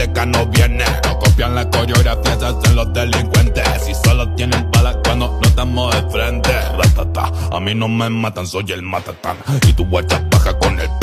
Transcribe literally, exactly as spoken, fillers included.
discoteca no viene. No copian la coreografía, se hacen los delincuentes. Si solo tienen balas cuando no estamos de frente. Ratata, a mí no me matan, soy el matatán. Y tu guacha baja con el